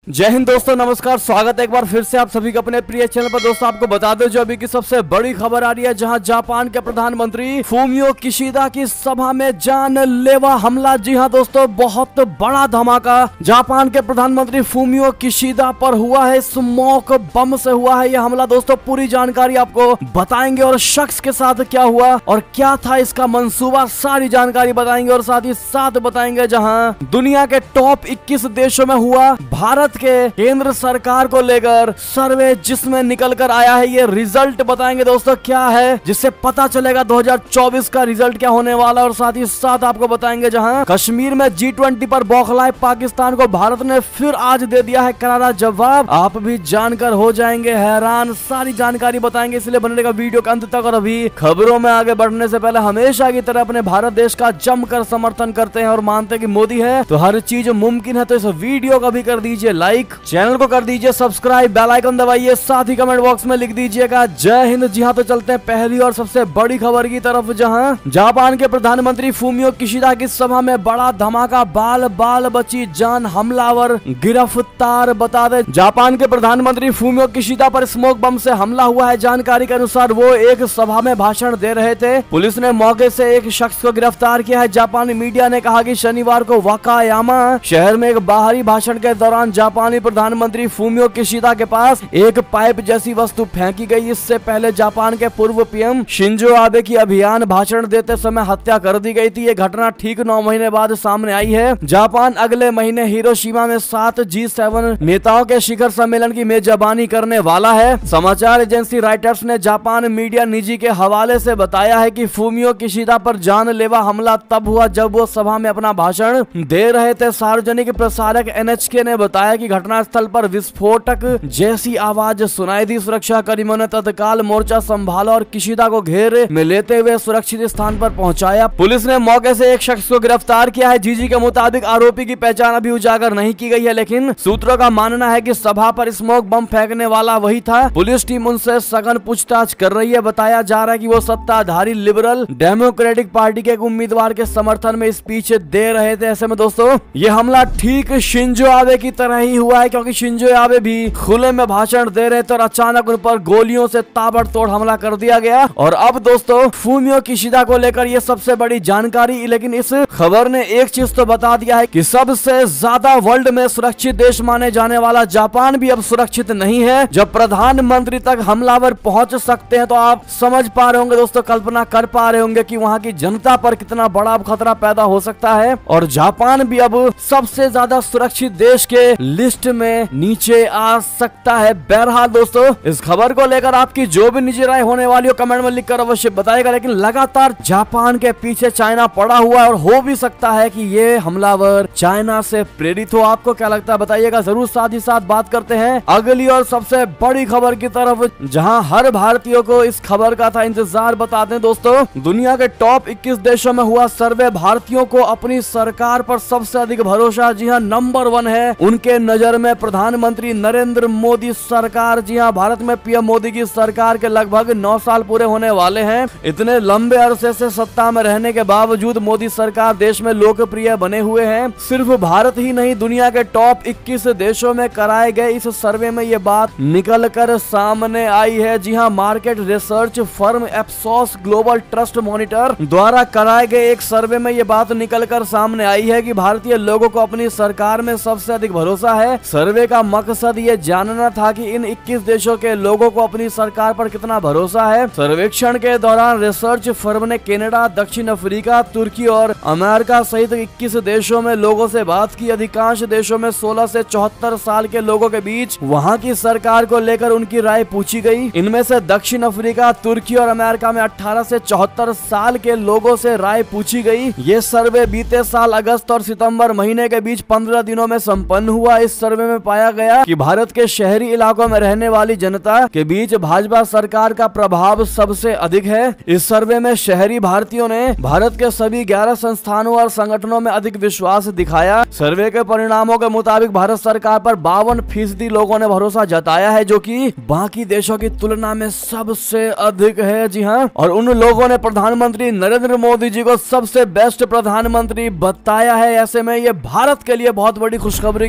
जय हिंद दोस्तों, नमस्कार। स्वागत है एक बार फिर से आप सभी के अपने प्रिय चैनल पर। दोस्तों आपको बता दें जो अभी की सबसे बड़ी खबर आ रही है, जहां जापान के प्रधानमंत्री फूमियो किशिदा की सभा में जानलेवा हमला। जी हां दोस्तों, बहुत बड़ा धमाका जापान के प्रधानमंत्री फूमियो किशिदा पर हुआ है। स्मोक बम से हुआ है यह हमला। दोस्तों पूरी जानकारी आपको बताएंगे और शख्स के साथ क्या हुआ और क्या था इसका मंसूबा, सारी जानकारी बताएंगे और साथ ही साथ बताएंगे जहां दुनिया के टॉप 21 देशों में हुआ भारत के केंद्र सरकार को लेकर सर्वे जिसमें निकल कर आया है। ये रिजल्ट बताएंगे दोस्तों क्या है, जिससे पता चलेगा 2024 का रिजल्ट क्या होने वाला। और साथ ही साथ आपको बताएंगे जहां कश्मीर में G20 पर बौखलाए पाकिस्तान को भारत ने फिर आज दे दिया है करारा जवाब। आप भी जानकर हो जाएंगे हैरान, सारी जानकारी बताएंगे, इसलिए बने रहेगा वीडियो के अंत तक। और अभी खबरों में आगे बढ़ने से पहले हमेशा की तरह अपने भारत देश का जमकर समर्थन करते हैं और मानते हैं कि मोदी है तो हर चीज मुमकिन है। तो इस वीडियो को भी कर दीजिए लाइक, चैनल को कर दीजिए सब्सक्राइब, बेल आइकन दबाइए, साथ ही कमेंट बॉक्स में लिख दीजिएगा जय हिंद। जी हाँ, तो चलते हैं पहली और सबसे बड़ी खबर की तरफ, जहां जापान के प्रधानमंत्री फूमियो किशिदा की सभा में बड़ा धमाका, बाल बाल बची जान, हमलावर गिरफ्तार। बता दें जापान के प्रधानमंत्री फूमियो किशिदा पर स्मोक बम से हमला हुआ है। जानकारी के अनुसार वो एक सभा में भाषण दे रहे थे। पुलिस ने मौके से एक शख्स को गिरफ्तार किया है। जापानी मीडिया ने कहा कि शनिवार को वाकायामा शहर में एक बाहरी भाषण के दौरान जापानी प्रधानमंत्री फूमियो किशिदा के पास एक पाइप जैसी वस्तु फेंकी गई। इससे पहले जापान के पूर्व पीएम शिंजो आबे की अभियान भाषण देते समय हत्या कर दी गई थी। ये घटना ठीक 9 महीने बाद सामने आई है। जापान अगले महीने हिरोशिमा में 7 G7 नेताओं के शिखर सम्मेलन की मेजबानी करने वाला है। समाचार एजेंसी रॉयटर्स ने जापान मीडिया निजी के हवाले से बताया है कि फूमियो किशिदा पर जानलेवा हमला तब हुआ जब वो सभा में अपना भाषण दे रहे थे। सार्वजनिक प्रसारक NHK ने बताया कि घटनास्थल पर विस्फोटक जैसी आवाज सुनाई दी। सुरक्षा कर्मियों ने तत्काल मोर्चा संभाला और किशिदा को घेरे में लेते हुए सुरक्षित स्थान पर पहुंचाया। पुलिस ने मौके से एक शख्स को गिरफ्तार किया है। जीजी के मुताबिक आरोपी की पहचान अभी उजागर नहीं की गई है, लेकिन सूत्रों का मानना है कि सभा पर स्मोक बम फेंकने वाला वही था। पुलिस टीम उनसे सघन पूछताछ कर रही है। बताया जा रहा है कि वो सत्ताधारी लिबरल डेमोक्रेटिक पार्टी के एक उम्मीदवार के समर्थन में स्पीच दे रहे थे। ऐसे में दोस्तों ये हमला ठीक शिंजो आबे की तरह ही हुआ है, क्योंकि शिंजो आबे भी खुले में भाषण दे रहे थे और अचानक उन पर गोलियों से ताबड़तोड़ हमला कर दिया गया। और अब दोस्तों फूमियो किशिदा को लेकर ये सबसे बड़ी जानकारी। लेकिन इस खबर ने एक चीज तो बता दिया है कि सबसे ज्यादा वर्ल्ड में सुरक्षित देश माने जाने वाला जापान भी अब सुरक्षित नहीं है। जब प्रधानमंत्री तक हमलावर पहुंच सकते हैं तो आप समझ पा रहे होंगे दोस्तों, कल्पना कर पा रहे होंगे कि वहां की जनता पर कितना बड़ा खतरा पैदा हो सकता है। और जापान भी अब सबसे ज्यादा सुरक्षित देश के लिस्ट में नीचे आ सकता है। बहरहाल दोस्तों इस खबर को लेकर आपकी जो भी निजी राय होने वाली हो कमेंट में लिखकर अवश्य बताएगा। लेकिन लगातार जापान के पीछे चाइना पड़ा हुआ है और हो भी सकता है कि ये हमलावर चाइना से प्रेरित हो। आपको क्या लगता है बताइएगा जरूर। साथ ही साथ बात करते हैं अगली और सबसे बड़ी खबर की तरफ, जहां हर भारतीय को इस खबर का था इंतजार। बता दें दोस्तों दुनिया के टॉप 21 देशों में हुआ सर्वे भारतीयों को अपनी सरकार पर सबसे अधिक भरोसा। जी हाँ, नंबर 1 है उनके नजर में प्रधानमंत्री नरेंद्र मोदी सरकार। जी हाँ, भारत में पीएम मोदी की सरकार के लगभग 9 साल पूरे होने वाले हैं। इतने लंबे अरसे से सत्ता में रहने के बावजूद मोदी सरकार देश में लोकप्रिय बने हुए हैं। सिर्फ भारत ही नहीं, दुनिया के टॉप 21 देशों में कराए गए इस सर्वे में ये बात निकल कर सामने आई है। जी हाँ, market research firm Ipsos global trust monitor द्वारा कराए गए एक सर्वे में ये बात निकल कर सामने आई है कि भारतीय लोगों को अपनी सरकार में सबसे अधिक भरोसा है। सर्वे का मकसद ये जानना था कि इन 21 देशों के लोगों को अपनी सरकार पर कितना भरोसा है। सर्वेक्षण के दौरान रिसर्च फर्म ने कनाडा, दक्षिण अफ्रीका, तुर्की और अमेरिका सहित 21 देशों में लोगों से बात की। अधिकांश देशों में 16 से 74 साल के लोगों के बीच वहां की सरकार को लेकर उनकी राय पूछी गई। इनमें से दक्षिण अफ्रीका, तुर्की और अमेरिका में 18 से 74 साल के लोगों से राय पूछी गई। ये सर्वे बीते साल अगस्त और सितंबर महीने के बीच 15 दिनों में संपन्न हुआ। इस सर्वे में पाया गया कि भारत के शहरी इलाकों में रहने वाली जनता के बीच भाजपा सरकार का प्रभाव सबसे अधिक है। इस सर्वे में शहरी भारतीयों ने भारत के सभी 11 संस्थानों और संगठनों में अधिक विश्वास दिखाया। सर्वे के परिणामों के मुताबिक भारत सरकार पर 52% लोगों ने भरोसा जताया है, जो कि बाकी देशों की तुलना में सबसे अधिक है। जी हाँ, और उन लोगों ने प्रधानमंत्री नरेंद्र मोदी जी को सबसे बेस्ट प्रधानमंत्री बताया है। ऐसे में ये भारत के लिए बहुत बड़ी खुशखबरी की खबर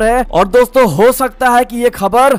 है। और दोस्तों हो सकता है कि ये खबर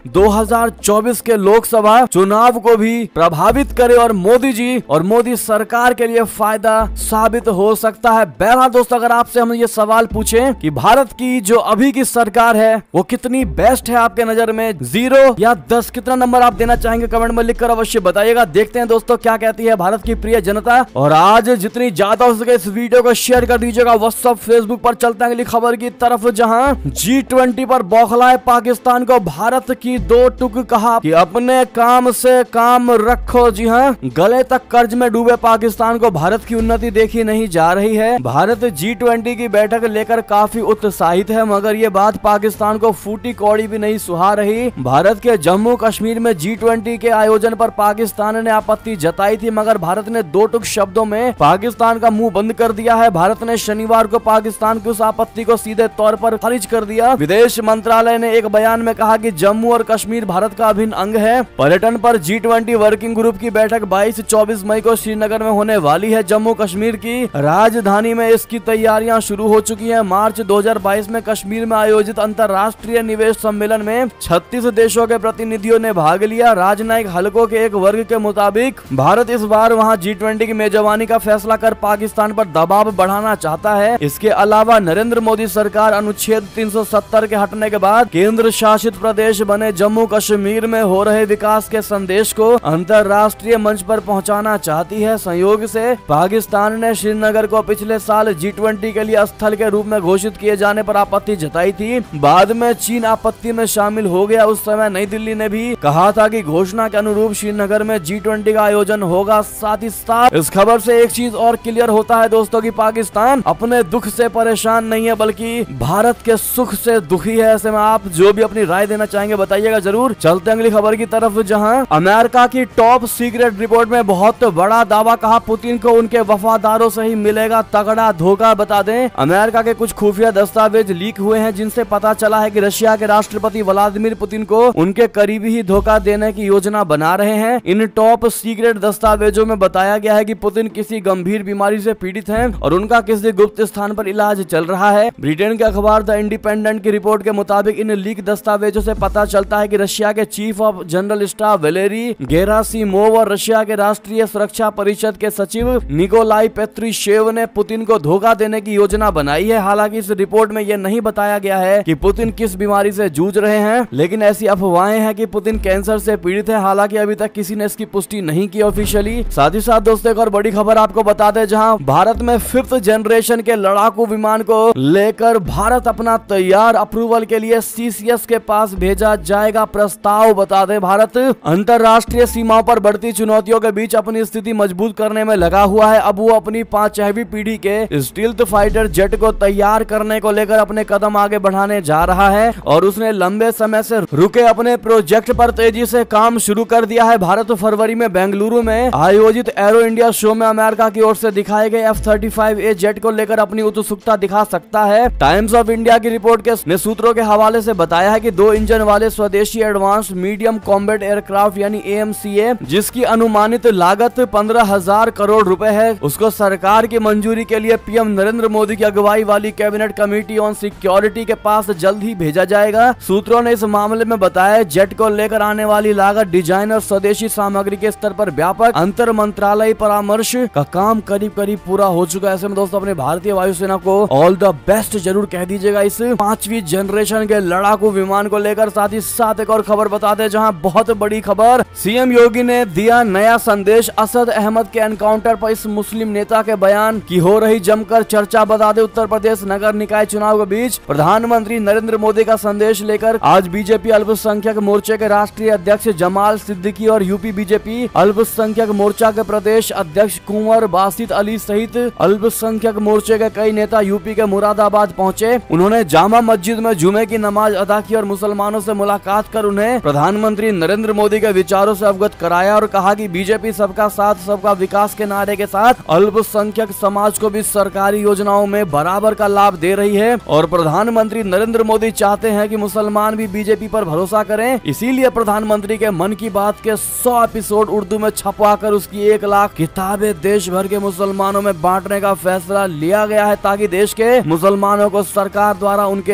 2024 के लोकसभा चुनाव को भी प्रभावित करे और मोदी जी और मोदी सरकार के लिए फायदा साबित हो सकता है। बहरहाल दोस्तों, अगर आपसे हम ये सवाल पूछें कि भारत की जो अभी की सरकार है वो कितनी बेस्ट है आपके नजर में, 0 या 10, कितना नंबर आप देना चाहेंगे कमेंट में लिखकर अवश्य बताइएगा। देखते हैं दोस्तों क्या कहती है भारत की प्रिय जनता। और आज जितनी ज्यादा हो सके इस वीडियो को शेयर कर दीजिएगा व्हाट्सएप फेसबुक पर। चलते हैं अगली खबर की तरफ, जहां G20 पर बौखलाए पाकिस्तान को भारत की 2 टूक कहा कि अपने काम से काम रखो। जी हाँ, गले तक कर्ज में डूबे पाकिस्तान को भारत की उन्नति देखी नहीं जा रही है। भारत G20 की बैठक लेकर काफी उत्साहित है, मगर ये बात पाकिस्तान को फूटी कौड़ी भी नहीं सुहा रही। भारत के जम्मू कश्मीर में G20 के आयोजन पर पाकिस्तान ने आपत्ति जताई थी, मगर भारत ने 2 टूक शब्दों में पाकिस्तान का मुंह बंद कर दिया है। भारत ने शनिवार को पाकिस्तान की उस आपत्ति को सीधे तौर पर खारिज कर दिया। विदेश मंत्रालय ने एक बयान में कहा कि जम्मू और कश्मीर भारत का अभिन्न अंग है। पर्यटन पर G20 वर्किंग ग्रुप की बैठक 22-24 मई को श्रीनगर में होने वाली है। जम्मू कश्मीर की राजधानी में इसकी तैयारियां शुरू हो चुकी हैं। मार्च 2022 में कश्मीर में आयोजित अंतर्राष्ट्रीय निवेश सम्मेलन में 36 देशों के प्रतिनिधियों ने भाग लिया। राजनयिक हलकों के एक वर्ग के मुताबिक भारत इस बार वहां G20 की मेजबानी का फैसला कर पाकिस्तान पर दबाव बढ़ाना चाहता है। इसके अलावा नरेंद्र मोदी सरकार अनुच्छेद 370 के हटने के बाद केंद्र शासित प्रदेश बने जम्मू कश्मीर में हो रहे विकास के संदेश को अंतर्राष्ट्रीय मंच पर पहुंचाना चाहती है। संयोग से पाकिस्तान ने श्रीनगर को पिछले साल G20 के लिए स्थल के रूप में घोषित किए जाने पर आपत्ति जताई थी। बाद में चीन आपत्ति में शामिल हो गया। उस समय नई दिल्ली ने भी कहा था कि घोषणा के अनुरूप श्रीनगर में G20 का आयोजन होगा। साथ ही साथ इस खबर से एक चीज और क्लियर होता है दोस्तों कि पाकिस्तान अपने दुख से परेशान नहीं है, बल्कि भारत के सुख से दुखी है। ऐसे में आप जो भी अपनी राय देना चाहेंगे बताइएगा जरूर। चलते अगली खबर की तरफ, जहां अमेरिका की टॉप सीक्रेट रिपोर्ट में बहुत बड़ा दावा, कहा पुतिन को उनके वफादारों से ही मिलेगा तगड़ा धोखा। बता दें, अमेरिका के कुछ खुफिया दस्तावेज लीक हुए हैं, जिनसे पता चला है कि रशिया के राष्ट्रपति व्लादिमीर पुतिन को उनके करीबी ही धोखा देने की योजना बना रहे हैं। इन टॉप सीक्रेट दस्तावेजों में बताया गया है कि पुतिन किसी गंभीर बीमारी से पीड़ित हैं और उनका किसी गुप्त स्थान पर इलाज चल रहा है। ब्रिटेन के अखबार द इंडिपेंडेंट की रिपोर्ट के मुताबिक इन लीक दस्तावेजों से पता चलता है कि रशिया के chief of general staff Valery Gerasimov और रशिया के राष्ट्रीय सुरक्षा परिषद के सचिव निकोलाई पेत्रुशेव ने पुतिन को धोखा देने की योजना बनाई है। हालांकि इस रिपोर्ट में यह नहीं बताया गया है कि पुतिन किस बीमारी से जूझ रहे हैं, लेकिन ऐसी अफवाहें हैं कि पुतिन कैंसर से पीड़ित है। हालांकि अभी तक किसी ने इसकी पुष्टि नहीं की ऑफिशियली। साथ ही साथ दोस्तों एक और बड़ी खबर आपको बता दें, जहां भारत में 5th जनरेशन के लड़ाकू विमान को लेकर भारत अपना तैयार, अप्रूवल के लिए CCS के पास भेजा जाएगा प्रस्ताव। बता दें, भारत अंतर्राष्ट्रीय सीमाओं पर बढ़ती चुनौतियों के बीच अपनी स्थिति मजबूत करने में लगा हुआ है। अब वो अपनी 5वीं पीढ़ी के स्टील्थ फाइटर जेट को तैयार करने को लेकर अपने कदम आगे बढ़ाने जा रहा है और उसने लंबे समय से रुके अपने प्रोजेक्ट पर तेजी से काम शुरू कर दिया है। भारत फरवरी में बेंगलुरु में आयोजित एरो इंडिया शो में अमेरिका की ओर से दिखाए गए F-35A जेट को लेकर अपनी उत्सुकता दिखा सकता है। टाइम्स ऑफ इंडिया की रिपोर्ट के सूत्रों के हवाले से बताया है कि 2 इंजन वाले स्वदेशी एडवांस मीडियम कॉम्बैट एयरक्राफ्ट यानी AMCA, जिसकी अनुमानित लागत 15,000 करोड़ रुपए है, उसको सरकार की मंजूरी के लिए पीएम नरेंद्र मोदी की अगुवाई वाली कैबिनेट कमेटी ऑन सिक्योरिटी के पास जल्द ही भेजा जाएगा। सूत्रों ने इस मामले में बताया जेट को लेकर आने वाली लागत, डिजाइन और स्वदेशी सामग्री के स्तर पर व्यापक अंतर मंत्रालय परामर्श का काम करीब करीब पूरा हो चुका है। ऐसे में दोस्तों अपने भारतीय वायुसेना को ऑल द बेस्ट जरूर कह दीजिएगा इस 5वीं जनरेशन के लड़ाकू विमान को लेकर। साथ ही साथ एक और खबर बताते, जहां बहुत बड़ी खबर, सीएम योगी ने दिया नया संदेश। असद अहमद के एनकाउंटर पर इस मुस्लिम नेता के बयान की हो रही जमकर चर्चा। बता दें, उत्तर प्रदेश नगर निकाय चुनाव के बीच प्रधानमंत्री नरेंद्र मोदी का संदेश लेकर आज बीजेपी अल्पसंख्यक मोर्चे के राष्ट्रीय अध्यक्ष जमाल सिद्दीकी और यूपी बीजेपी अल्पसंख्यक मोर्चा के प्रदेश अध्यक्ष कुंवर बासित अली सहित अल्पसंख्यक मोर्चे के कई नेता यूपी के मुरादाबाद पहुंचे। उन्होंने जामा मस्जिद में जुमे की नमाज अदा की और मुसलमानों से मुलाकात कर उन्हें प्रधानमंत्री नरेंद्र मोदी के विचारों से अवगत कराया और कहा कि बीजेपी सबका साथ सबका विकास के नारे के साथ अल्पसंख्यक समाज को भी सरकारी योजनाओं में बराबर का लाभ दे रही है और प्रधानमंत्री नरेंद्र मोदी चाहते हैं कि मुसलमान भी बीजेपी पर भरोसा करें। इसीलिए प्रधानमंत्री के मन की बात के 100 एपिसोड उर्दू में छपवाकर उसकी 1 लाख किताबें देश भर के मुसलमानों में बांटने का फैसला लिया गया है, ताकि देश के मुसलमानों को सरकार द्वारा उनके लिए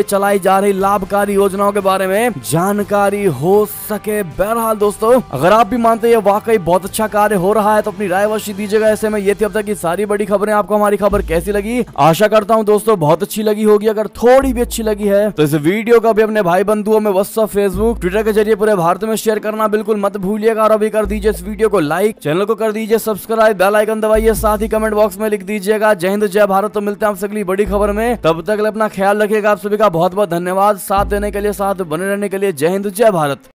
लिए चलाई जा रही लाभकारी योजनाओं के बारे में जानकारी हो सके। बहरहाल दोस्तों, अगर आप भी मानते हैं वाकई बहुत अच्छा कार्य हो रहा है तो अपनी राय अवश्य दीजिएगा। ऐसे में ये थी अब तक की सारी बड़ी खबरें। आपको हमारी खबर कैसी लगी? आशा करता हूँ दोस्तों बहुत अच्छी लगी होगी। अगर थोड़ी भी अच्छी लगी है तो इस वीडियो को भी अपने भाई बंधुओं में व्हाट्सएप, फेसबुक, ट्विटर के जरिए पूरे भारत में शेयर करना बिल्कुल मत भूलिएगा। और अभी कर दीजिए इस वीडियो को लाइक, चैनल को कर दीजिए सब्सक्राइब, बेल आइकन दबाइए, साथ ही कमेंट बॉक्स में लिख दीजिएगा जय हिंद जय भारत। तो मिलते हैं आपसे अगली बड़ी खबर में, तब तक अपना ख्याल रखिएगा। आप सभी का बहुत बहुत धन्यवाद साथ देने के लिए, साथ बने रहने के लिए। जय हिंद जय भारत।